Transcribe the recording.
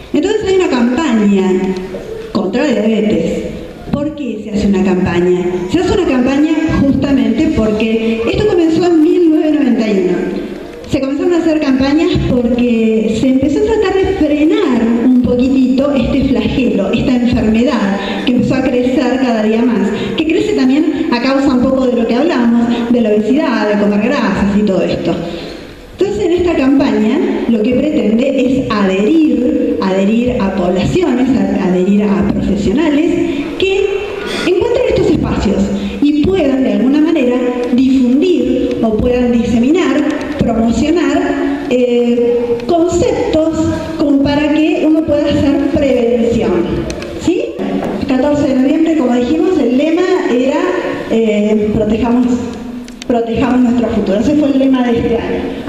Entonces hay una campaña contra la diabetes. ¿Por qué se hace una campaña? Se hace una campaña justamente porque esto comenzó en 1991. Se comenzaron a hacer campañas porque se empezó a tratar de frenar un poquitito este flagelo, esta enfermedad que empezó a crecer cada día más, que crece también a causa un poco de lo que hablamos, de la obesidad, de comer grasas y todo esto. Entonces, en esta campaña lo que pretende es adherir a poblaciones, adherir a profesionales que encuentren estos espacios y puedan de alguna manera difundir o puedan diseminar, promocionar conceptos como para que uno pueda hacer prevención. ¿Sí? El 14 de noviembre, como dijimos, el lema era protejamos nuestro futuro. Ese fue el lema de este año.